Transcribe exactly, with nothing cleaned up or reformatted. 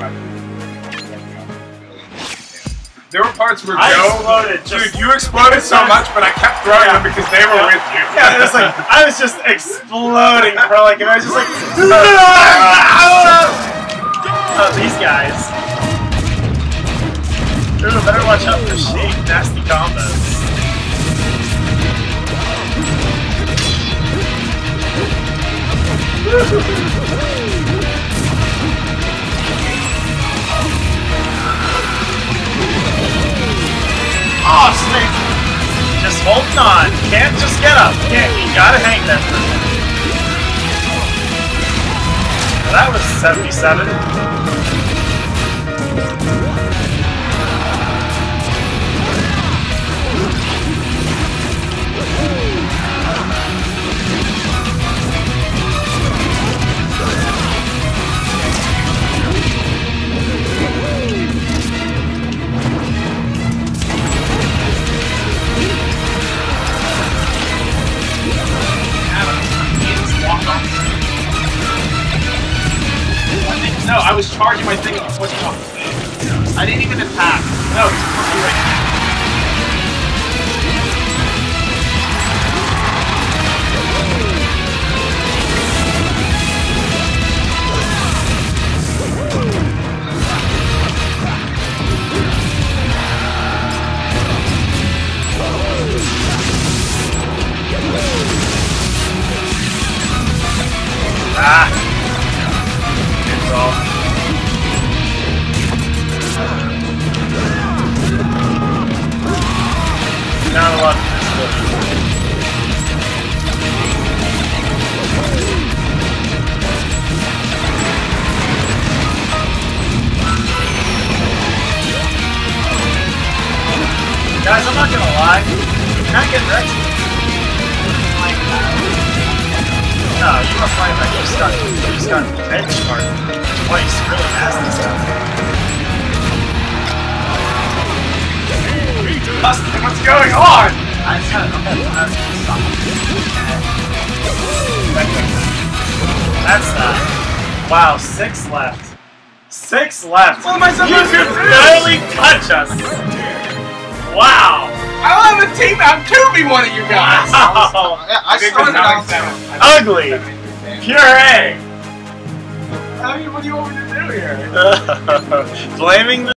There were parts where I Joe, exploded. dude, Just, you exploded so much, but I kept throwing Yeah. them because they were Yeah. with you. yeah, it was like I was just exploding for like, and I was just like, oh, these guys. Dude, better watch out for Shiek. Nasty combos. Oh, snake! Just holding on. Can't just get up. Can't. You gotta hang there for a minute. Well, that was seventy-seven. No, I was charging my thing and he pushed off. I didn't even attack. No, he's pushing right. Ah! Brawl. Not a lot of Guys, I'm not gonna lie. You're not getting wrecked. No, you were playing like you just got, you just got benchmarked twice. Really nasty stuff. Dustin, what's going on? I just had to stop. That's that. Wow, six left. Six left. What am I supposed you to could do? barely touch us. Wow. I don't have a team. I'm two v one of you guys. Wow. I started out there. Ugly. Puree'd. I mean, what do you want me to do here? Blaming the